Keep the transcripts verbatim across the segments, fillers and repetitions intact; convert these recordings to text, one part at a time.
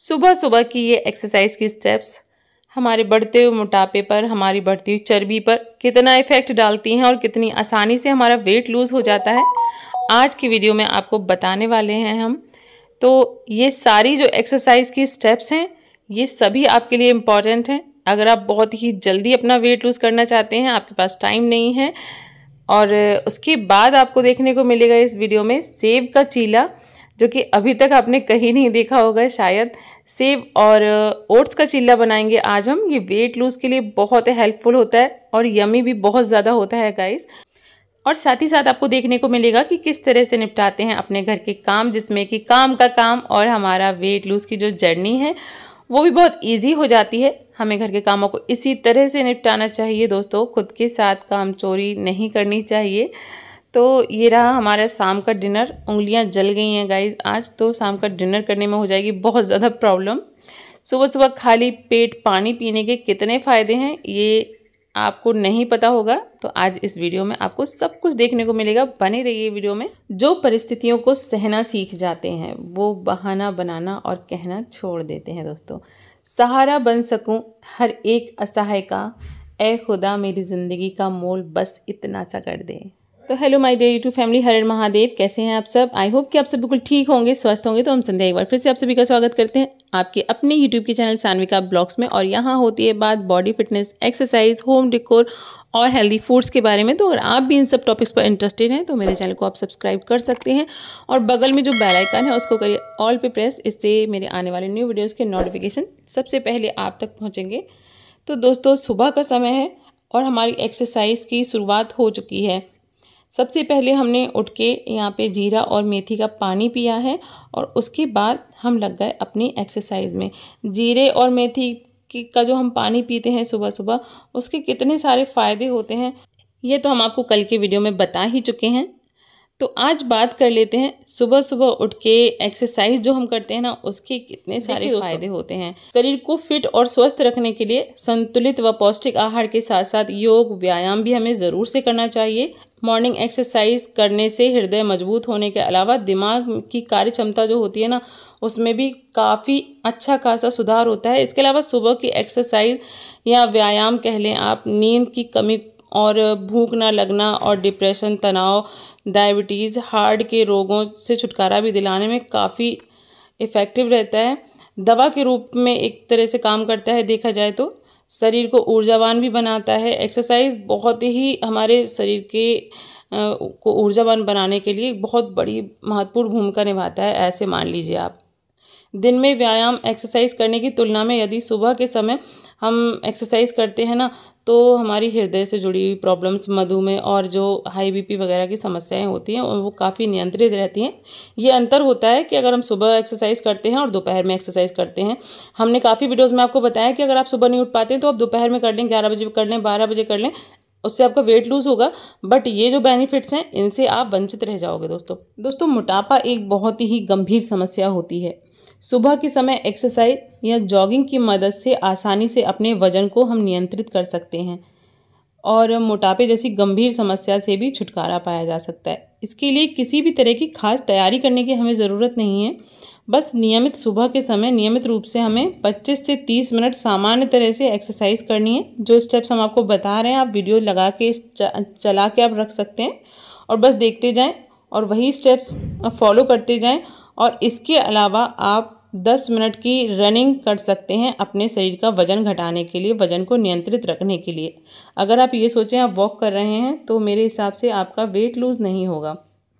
सुबह सुबह की ये एक्सरसाइज की स्टेप्स हमारे बढ़ते हुए मोटापे पर, हमारी बढ़ती हुई चर्बी पर कितना इफेक्ट डालती हैं और कितनी आसानी से हमारा वेट लूज़ हो जाता है, आज की वीडियो में आपको बताने वाले हैं हम। तो ये सारी जो एक्सरसाइज की स्टेप्स हैं ये सभी आपके लिए इम्पॉर्टेंट हैं। अगर आप बहुत ही जल्दी अपना वेट लूज़ करना चाहते हैं, आपके पास टाइम नहीं है, और उसके बाद आपको देखने को मिलेगा इस वीडियो में सेब का चीला, जो कि अभी तक आपने कहीं नहीं देखा होगा शायद। सेब और ओट्स का चीला बनाएंगे आज हम। ये वेट लूज़ के लिए बहुत हेल्पफुल होता है और यमी भी बहुत ज़्यादा होता है गाइस। और साथ ही साथ आपको देखने को मिलेगा कि किस तरह से निपटाते हैं अपने घर के काम, जिसमें कि काम का काम और हमारा वेट लूज़ की जो जर्नी है वो भी बहुत इजी हो जाती है। हमें घर के कामों को इसी तरह से निपटाना चाहिए दोस्तों, खुद के साथ काम चोरी नहीं करनी चाहिए। तो ये रहा हमारा शाम का डिनर। उंगलियां जल गई हैं गाइस आज, तो शाम का डिनर करने में हो जाएगी बहुत ज़्यादा प्रॉब्लम। सुबह सुबह खाली पेट पानी पीने के कितने फ़ायदे हैं ये आपको नहीं पता होगा, तो आज इस वीडियो में आपको सब कुछ देखने को मिलेगा। बने रहिए वीडियो में। जो परिस्थितियों को सहना सीख जाते हैं वो बहाना बनाना और कहना छोड़ देते हैं दोस्तों। सहारा बन सकूं हर एक असहाय का, ए खुदा मेरी ज़िंदगी का मोल बस इतना सा कर दे। तो hello my dear YouTube family, हर हर महादेव। कैसे हैं आप सब? आई होप कि आप सब बिल्कुल ठीक होंगे, स्वस्थ होंगे। तो हम संध्या एक बार फिर से आप सभी का स्वागत करते हैं आपके अपने यूट्यूब के चैनल सान्विका ब्लॉग्स में। और यहाँ होती है बात body fitness, exercise, home decor और हेल्दी फूड्स के बारे में। तो अगर आप भी इन सब टॉपिक्स पर इंटरेस्टेड हैं तो मेरे चैनल को आप सब्सक्राइब कर सकते हैं और बगल में जो बेल आइकन है उसको करिए ऑल पे प्रेस। इससे मेरे आने वाले न्यू वीडियोज़ के नोटिफिकेशन सबसे पहले आप तक पहुँचेंगे। तो दोस्तों सुबह का समय है और हमारी एक्सरसाइज की शुरुआत हो चुकी है। सबसे पहले हमने उठ के यहाँ पे जीरा और मेथी का पानी पिया है और उसके बाद हम लग गए अपनी एक्सरसाइज में। जीरे और मेथी की का जो हम पानी पीते हैं सुबह सुबह, उसके कितने सारे फ़ायदे होते हैं ये तो हम आपको कल के वीडियो में बता ही चुके हैं। तो आज बात कर लेते हैं सुबह सुबह उठ के एक्सरसाइज जो हम करते हैं ना, उसके कितने सारे फायदे होते हैं। शरीर को फिट और स्वस्थ रखने के लिए संतुलित व पौष्टिक आहार के साथ साथ योग व्यायाम भी हमें ज़रूर से करना चाहिए। मॉर्निंग एक्सरसाइज करने से हृदय मजबूत होने के अलावा दिमाग की कार्य क्षमता जो होती है ना, उसमें भी काफ़ी अच्छा खासा सुधार होता है। इसके अलावा सुबह की एक्सरसाइज या व्यायाम कह लें आप, नींद की कमी और भूख ना लगना और डिप्रेशन, तनाव, डायबिटीज़, हार्ट के रोगों से छुटकारा भी दिलाने में काफ़ी इफ़ेक्टिव रहता है। दवा के रूप में एक तरह से काम करता है देखा जाए तो। शरीर को ऊर्जावान भी बनाता है। एक्सरसाइज बहुत ही हमारे शरीर के आ, को ऊर्जावान बनाने के लिए बहुत बड़ी महत्वपूर्ण भूमिका निभाता है, ऐसे मान लीजिए आप। दिन में व्यायाम एक्सरसाइज करने की तुलना में यदि सुबह के समय हम एक्सरसाइज करते हैं ना, तो हमारी हृदय से जुड़ी हुई प्रॉब्लम्स, मधुमेह और जो हाई बीपी वगैरह की समस्याएं होती हैं वो काफ़ी नियंत्रित रहती हैं। ये अंतर होता है कि अगर हम सुबह एक्सरसाइज करते हैं और दोपहर में एक्सरसाइज करते हैं। हमने काफ़ी वीडियोज़ में आपको बताया कि अगर आप सुबह नहीं उठ पाते तो आप दोपहर में कर लें, ग्यारह बजे कर लें, बारह बजे कर लें, उससे आपका वेट लूज़ होगा। बट ये जो बेनिफिट्स हैं इनसे आप वंचित रह जाओगे दोस्तों। दोस्तों मोटापा एक बहुत ही गंभीर समस्या होती है। सुबह के समय एक्सरसाइज या जॉगिंग की मदद से आसानी से अपने वजन को हम नियंत्रित कर सकते हैं और मोटापे जैसी गंभीर समस्या से भी छुटकारा पाया जा सकता है। इसके लिए किसी भी तरह की खास तैयारी करने की हमें ज़रूरत नहीं है। बस नियमित सुबह के समय नियमित रूप से हमें पच्चीस से तीस मिनट सामान्य तरह से एक्सरसाइज करनी है। जो स्टेप्स हम आपको बता रहे हैं आप वीडियो लगा के चला के आप रख सकते हैं और बस देखते जाएं और वही स्टेप्स फॉलो करते जाएं। और इसके अलावा आप दस मिनट की रनिंग कर सकते हैं अपने शरीर का वज़न घटाने के लिए, वज़न को नियंत्रित रखने के लिए। अगर आप ये सोचें आप वॉक कर रहे हैं तो मेरे हिसाब से आपका वेट लूज़ नहीं होगा।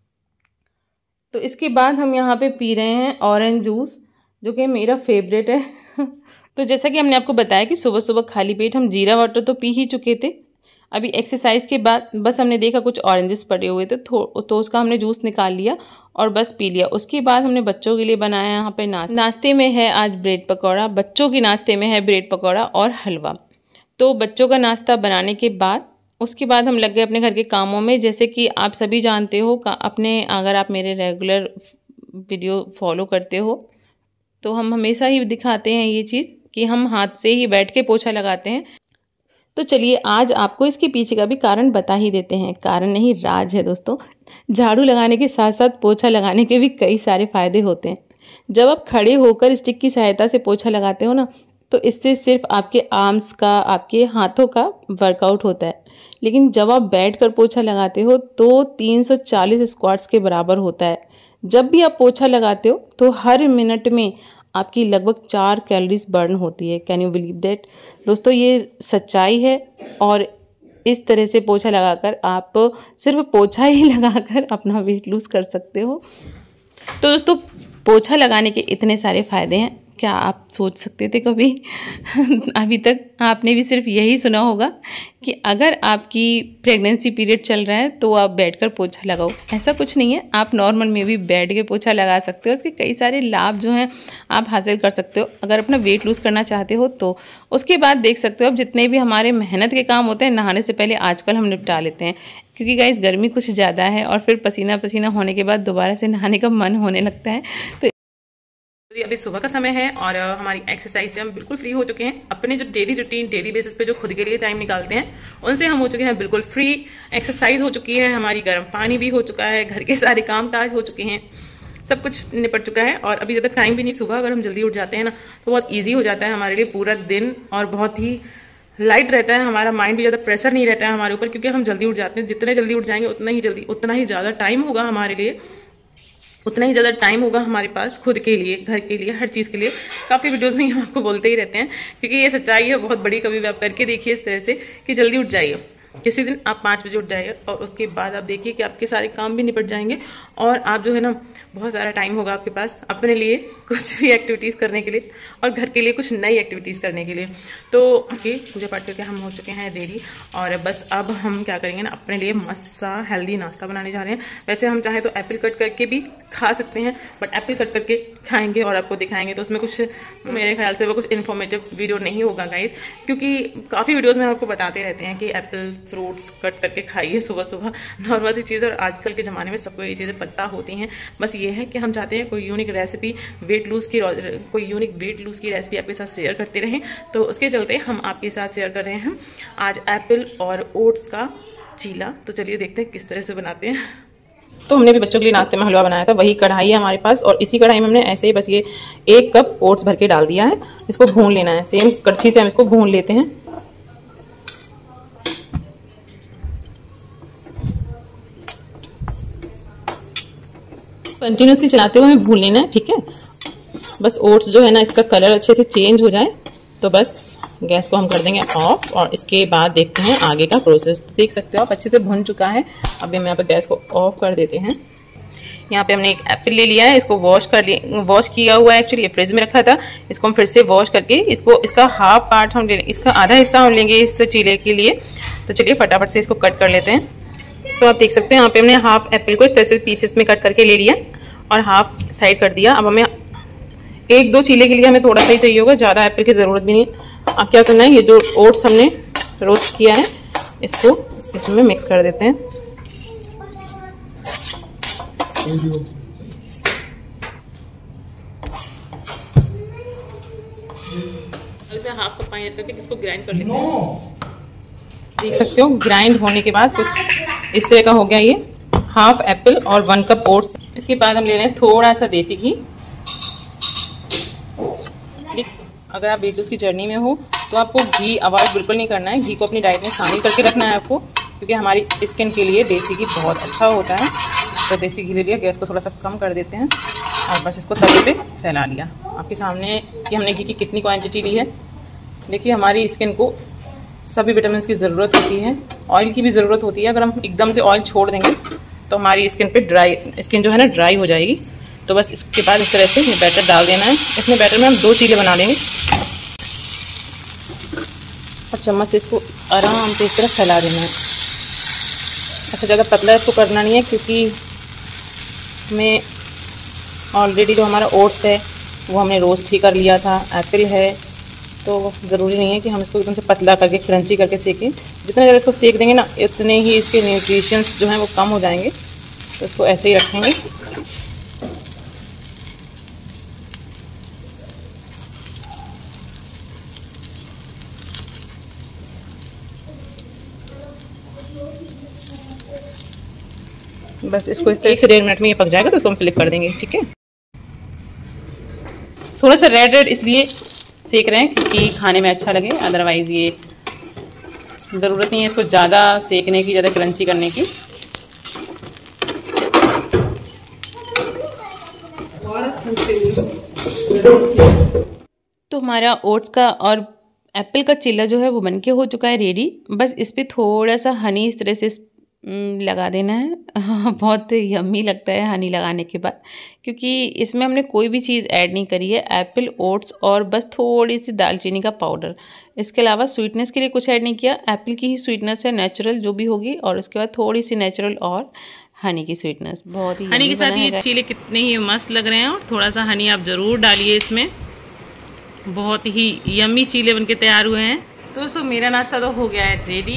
तो इसके बाद हम यहाँ पे पी रहे हैं ऑरेंज जूस, जो कि मेरा फेवरेट है। तो जैसा कि हमने आपको बताया कि सुबह सुबह खाली पेट हम जीरा वाटर तो पी ही चुके थे। अभी एक्सरसाइज के बाद बस हमने देखा कुछ ऑरेंजेस पड़े हुए थे तो उसका हमने जूस निकाल लिया और बस पी लिया। उसके बाद हमने बच्चों के लिए बनाया यहाँ पे नाश्ता। नाश्ते में है आज ब्रेड पकौड़ा। बच्चों की नाश्ते में है ब्रेड पकौड़ा और हलवा। तो बच्चों का नाश्ता बनाने के बाद उसके बाद हम लग गए अपने घर के कामों में। जैसे कि आप सभी जानते हो अपने, अगर आप मेरे रेगुलर वीडियो फॉलो करते हो तो हम हमेशा ही दिखाते हैं ये चीज़ कि हम हाथ से ही बैठ के पोछा लगाते हैं। तो चलिए आज आपको इसके पीछे का भी कारण बता ही देते हैं। कारण नहीं, राज है दोस्तों। झाड़ू लगाने के साथ साथ पोछा लगाने के भी कई सारे फ़ायदे होते हैं। जब आप खड़े होकर स्टिक की सहायता से पोछा लगाते हो ना, तो इससे सिर्फ आपके आर्म्स का, आपके हाथों का वर्कआउट होता है। लेकिन जब आप बैठकर पोछा लगाते हो तो तीन सौ चालीस स्क्वाट्स के बराबर होता है। जब भी आप पोछा लगाते हो तो हर मिनट में आपकी लगभग चार कैलोरीज बर्न होती है। Can you believe that? दोस्तों, ये सच्चाई है। और इस तरह से पोछा लगाकर आप सिर्फ पोछा ही लगाकर अपना वेट लूज़ कर सकते हो। तो दोस्तों, पोछा लगाने के इतने सारे फ़ायदे हैं, क्या आप सोच सकते थे कभी? अभी तक आपने भी सिर्फ यही सुना होगा कि अगर आपकी प्रेगनेंसी पीरियड चल रहा है तो आप बैठकर पोछा लगाओ। ऐसा कुछ नहीं है, आप नॉर्मल में भी बैठ के पोछा लगा सकते हो। उसके कई सारे लाभ जो हैं आप हासिल कर सकते हो। अगर अपना वेट लूज़ करना चाहते हो तो उसके बाद देख सकते हो, अब जितने भी हमारे मेहनत के काम होते हैं नहाने से पहले आजकल हम निपटा लेते हैं, क्योंकि गाइस गर्मी कुछ ज़्यादा है और फिर पसीना पसीना होने के बाद दोबारा से नहाने का मन होने लगता है। तो अभी सुबह का समय है और हमारी एक्सरसाइज से हम बिल्कुल फ्री हो चुके हैं। अपने जो डेली रूटीन, डेली बेसिस पे जो खुद के लिए टाइम निकालते हैं, उनसे हम हो चुके हैं बिल्कुल फ्री। एक्सरसाइज हो चुकी है, हमारी गर्म पानी भी हो चुका है, घर के सारे काम काज हो चुके हैं, सब कुछ निपट चुका है। और अभी ज़्यादा टाइम भी नहीं, सुबह अगर हम जल्दी उठ जाते हैं ना तो बहुत ईजी हो जाता है हमारे लिए पूरा दिन, और बहुत ही लाइट रहता है हमारा माइंड भी। ज़्यादा प्रेशर नहीं रहता है हमारे ऊपर, क्योंकि हम जल्दी उठ जाते हैं। जितने जल्दी उठ जाएंगे उतना ही जल्दी उतना ही ज़्यादा टाइम होगा हमारे लिए, उतना ही ज़्यादा टाइम होगा हमारे पास खुद के लिए, घर के लिए, हर चीज़ के लिए। काफ़ी वीडियोस में हम आपको बोलते ही रहते हैं, क्योंकि ये सच्चाई है बहुत बड़ी। कभी भी आप करके देखिए इस तरह से कि जल्दी उठ जाइए। किसी दिन आप पाँच बजे उठ जाइए और उसके बाद आप देखिए कि आपके सारे काम भी निपट जाएंगे और आप जो है ना, बहुत सारा टाइम होगा आपके पास अपने लिए कुछ भी एक्टिविटीज़ करने के लिए और घर के लिए कुछ नई एक्टिविटीज़ करने के लिए। तो ओके, पूजा पाठ करके हम हो चुके हैं रेडी और बस अब हम क्या करेंगे ना, अपने लिए मस्त सा हेल्दी नाश्ता बनाने जा रहे हैं। वैसे हम चाहें तो एप्पल कट करके भी खा सकते हैं, बट एप्पल कट करके खाएंगे और आपको दिखाएंगे तो उसमें कुछ, मेरे ख्याल से वो कुछ इन्फॉर्मेटिव वीडियो नहीं होगा गाइज, क्योंकि काफ़ी वीडियोज़ में आपको बताते रहते हैं कि एप्पल फ्रूट्स कट करके खाइए सुबह सुबह, नॉर्मल सी चीज़। और आजकल के ज़माने में सबको ये चीज़ें पता होती हैं। बस ये है कि हम चाहते हैं कोई यूनिक रेसिपी, वेट लूज़ की कोई यूनिक वेट लूज़ की रेसिपी आपके साथ शेयर करते रहें। तो उसके चलते हम आपके साथ शेयर कर रहे हैं आज एप्पल और ओट्स का चीला। तो चलिए देखते हैं किस तरह से बनाते हैं। तो हमने भी बच्चों के लिए नाश्ते में हलवा बनाया था, वही कढ़ाई है हमारे पास और इसी कढ़ाई में हमने ऐसे ही बस ये एक कप ओट्स भर के डाल दिया है। इसको भून लेना है, सेम कड़छी से हम इसको भून लेते हैं। कंटिन्यूसली चलाते हुए भून लेना है, ठीक है। बस ओट्स जो है ना, इसका कलर अच्छे से चेंज हो जाए तो बस गैस को हम कर देंगे ऑफ और इसके बाद देखते हैं आगे का प्रोसेस। तो देख सकते हो आप अच्छे से भुन चुका है। अभी हम यहाँ पे गैस को ऑफ कर देते हैं। यहाँ पे हमने एक एप्पल ले लिया है, इसको वॉश कर लिया, वॉश किया हुआ है। एक्चुअली ये फ्रिज में रखा था, इसको हम फिर से वॉश करके इसको इसका हाफ पार्ट हम ले इसका आधा हिस्सा हम लेंगे इस चीले के लिए। तो चलिए फटाफट से इसको कट कर लेते हैं। तो आप देख सकते हैं यहाँ पे हमने हाफ एप्पल को इस तरह से पीसेस में कट करके ले लिया और हाफ साइड कर दिया। अब हमें एक दो चीले के लिए हमें थोड़ा सा ही चाहिए होगा, ज़्यादा एप्पल की ज़रूरत भी नहीं। अब क्या करना है, ये जो ओट्स हमने रोस्ट किया है इसको इसमें मिक्स कर देते हैं। इसमें हाफ कप पानी ऐड करके इसको ग्राइंड कर लेते हैं। देख सकते हो ग्राइंड होने के बाद कुछ इस तरह का हो गया ये हाफ एप्पल और वन कप ओट्स। इसके बाद हम ले रहे हैं थोड़ा सा देसी घी। अगर आप वेट लूज़ की जर्नी में हो तो आपको घी अवॉइड बिल्कुल नहीं करना है। घी को अपनी डाइट में शामिल करके रखना है आपको, क्योंकि हमारी स्किन के लिए देसी घी बहुत अच्छा होता है। तो देसी घी ले लिया, गैस को थोड़ा सा कम कर देते हैं और बस इसको तवे पे फैला लिया। आपके सामने कि हमने घी की कितनी क्वांटिटी ली है। देखिए हमारी स्किन को सभी विटामिन की ज़रूरत होती है, ऑयल की भी ज़रूरत होती है। अगर हम एकदम से ऑयल छोड़ देंगे तो हमारी स्किन पे ड्राई स्किन जो है ना ड्राई हो जाएगी। तो बस इसके बाद इस तरह से ये बैटर डाल देना है। इसमें बैटर में हम दो चीले बना लेंगे और चम्मच से इसको आराम से इस तरह फैला देना है। अच्छा, ज़्यादा पतला इसको करना नहीं है, क्योंकि हमें ऑलरेडी जो हमारा ओट्स है वो हमने रोस्ट ही कर लिया था, एप्पल है, तो ज़रूरी नहीं है कि हम इसको एकदम से पतला करके क्रंची करके सेकें। जितना ज़्यादा इसको सेक देंगे ना, इतने ही इसके न्यूट्रिशंस जो हैं वो कम हो जाएंगे। तो इसको ऐसे ही रखेंगे। बस इसको इस तरह से डेढ़ मिनट में ये पक जाएगा तो इसको हम फ्लिप कर देंगे, ठीक है। थोड़ा सा रेड रेड इसलिए सेक रहे हैं क्योंकि खाने में अच्छा लगे, अदरवाइज़ ये ज़रूरत नहीं है इसको ज़्यादा सेकने की, ज़्यादा क्रंची करने की। तो हमारा ओट्स का और एप्पल का चिल्ला जो है वो बनके हो चुका है रेडी। बस इस पर थोड़ा सा हनी इस तरह से लगा देना है। बहुत यम्मी लगता है हनी लगाने के बाद, क्योंकि इसमें हमने कोई भी चीज़ ऐड नहीं करी है, एप्पल, ओट्स और बस थोड़ी सी दालचीनी का पाउडर। इसके अलावा स्वीटनेस के लिए कुछ ऐड नहीं किया। एप्पल की ही स्वीटनेस है नेचुरल जो भी होगी, और उसके बाद थोड़ी सी नेचुरल और हनी की स्वीटनेस। बहुत ही हनी के साथ ये चीले कितने ही मस्त लग रहे हैं, और थोड़ा सा हनी आप ज़रूर डालिए इसमें। बहुत ही यम्मी चीले बनके तैयार हुए हैं। दोस्तों मेरा नाश्ता तो हो गया है रेडी।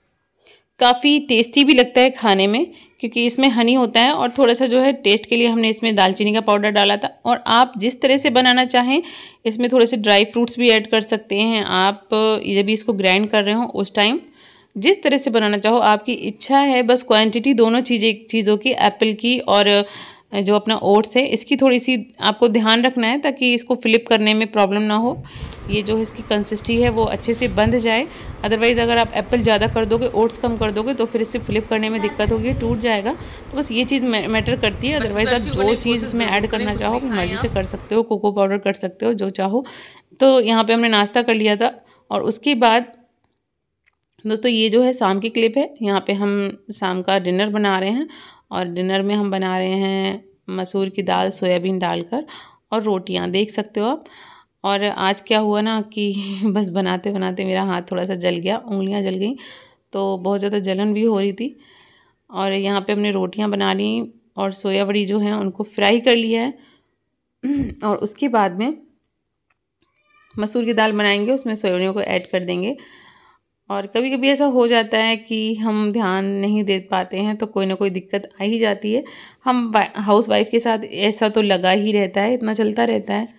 काफ़ी टेस्टी भी लगता है खाने में, क्योंकि इसमें हनी होता है और थोड़ा सा जो है टेस्ट के लिए हमने इसमें दालचीनी का पाउडर डाला था। और आप जिस तरह से बनाना चाहें इसमें थोड़े से ड्राई फ्रूट्स भी ऐड कर सकते हैं। आप जब भी इसको ग्राइंड कर रहे हो उस टाइम जिस तरह से बनाना चाहो आपकी इच्छा है। बस क्वांटिटी दोनों चीज़ें चीज़ों की, एप्पल की और जो अपना ओट्स है, इसकी थोड़ी सी आपको ध्यान रखना है ताकि इसको फ्लिप करने में प्रॉब्लम ना हो। ये जो इसकी कंसिस्टेंसी है वो अच्छे से बंध जाए। अदरवाइज़ अगर आप एप्पल ज़्यादा कर दोगे, ओट्स कम कर दोगे, तो फिर इसे फ्लिप करने में दिक्कत होगी, टूट जाएगा। तो बस ये चीज़ मैटर करती है। अदरवाइज़ आप जो चीज़ इसमें ऐड करना चाहो अपनी मर्ज़ी से कर सकते हो। कोको पाउडर कर सकते हो, जो चाहो। तो यहाँ पर हमने नाश्ता कर लिया था, और उसके बाद दोस्तों ये जो है शाम की क्लिप है। यहाँ पे हम शाम का डिनर बना रहे हैं, और डिनर में हम बना रहे हैं मसूर की दाल सोयाबीन डालकर और रोटियाँ, देख सकते हो आप। और आज क्या हुआ ना कि बस बनाते बनाते मेरा हाथ थोड़ा सा जल गया, उंगलियां जल गई, तो बहुत ज़्यादा जलन भी हो रही थी। और यहाँ पे हमने रोटियाँ बना ली और सोया बड़ी जो है उनको फ्राई कर लिया है। और उसके बाद में मसूर की दाल बनाएंगे, उसमें सोयाबीन को ऐड कर देंगे। और कभी कभी ऐसा हो जाता है कि हम ध्यान नहीं दे पाते हैं, तो कोई ना कोई दिक्कत आ ही जाती है। हम हाउस वाइफ के साथ ऐसा तो लगा ही रहता है, इतना चलता रहता है।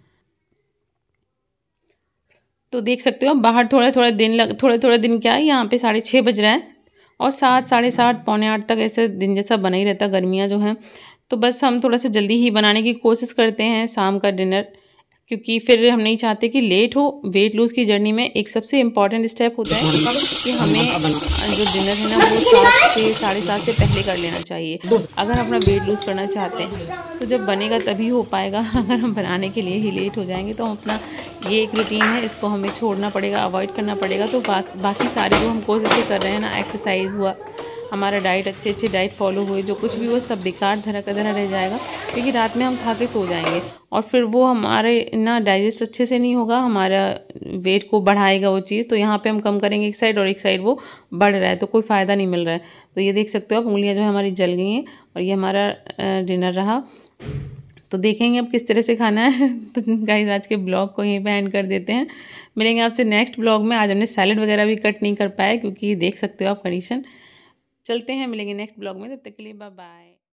तो देख सकते हो बाहर थोड़ा थोड़ा दिन लग थोड़ा थोड़ा दिन क्या है, यहाँ पे साढ़े छः बज रहा है और सात साढ़े सात पौने आठ तक ऐसे दिन जैसा बना ही रहता, गर्मियाँ जो हैं। तो बस हम थोड़ा सा जल्दी ही बनाने की कोशिश करते हैं शाम का डिनर, क्योंकि फिर हम नहीं चाहते कि लेट हो। वेट लूज़ की जर्नी में एक सबसे इम्पॉर्टेंट स्टेप होता है कि हमें जो डिनर है ना वो सात से साढ़े सात से पहले कर लेना चाहिए, अगर अपना वेट लूज़ करना चाहते हैं। तो जब बनेगा तभी हो पाएगा। अगर हम बनाने के लिए ही लेट हो जाएंगे तो हम अपना ये एक रूटीन है, इसको हमें छोड़ना पड़ेगा, अवॉइड करना पड़ेगा। तो बा, बाकी सारे जो हम कोशिशें कर रहे हैं ना, एक्सरसाइज हुआ, हमारा डाइट अच्छे अच्छे डाइट फॉलो हुए, जो कुछ भी वो सब बेकार धरा का धरा रह जाएगा, क्योंकि रात में हम खा के सो जाएंगे और फिर वो हमारे ना डाइजेस्ट अच्छे से नहीं होगा, हमारा वेट को बढ़ाएगा वो चीज़। तो यहाँ पे हम कम करेंगे एक साइड और एक साइड वो बढ़ रहा है, तो कोई फ़ायदा नहीं मिल रहा है। तो ये देख सकते हो आप, उंगलियाँ जो है हमारी जल गई हैं। और ये हमारा डिनर रहा, तो देखेंगे अब किस तरह से खाना है। तो गाइस आज के ब्लॉग को यहीं पे एंड कर देते हैं। मिलेंगे आपसे नेक्स्ट ब्लॉग में। आज हमने सैलड वगैरह भी कट नहीं कर पाए, क्योंकि देख सकते हो आप कंडीशन। चलते हैं, मिलेंगे नेक्स्ट ब्लॉग में, तब तक के लिए बाय बाय।